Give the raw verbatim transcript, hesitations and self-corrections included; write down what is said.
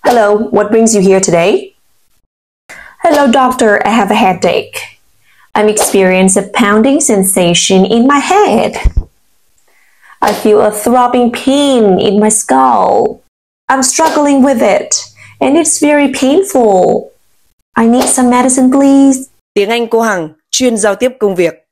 Hello, what brings you here today? Hello, doctor, I have a headache. I'm experiencing a pounding sensation in my head. I feel a throbbing pain in my skull. I'm struggling with it, and it's very painful. I need some medicine, please. Tiếng Anh cô Hằng, chuyên giao tiếp công việc.